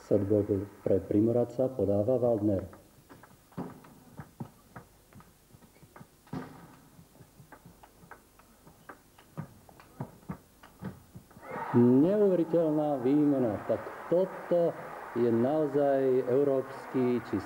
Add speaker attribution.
Speaker 1: Setball pre Primoradca podáva Waldner. Neuveriteľná výmena. Tak toto je naozaj európsky či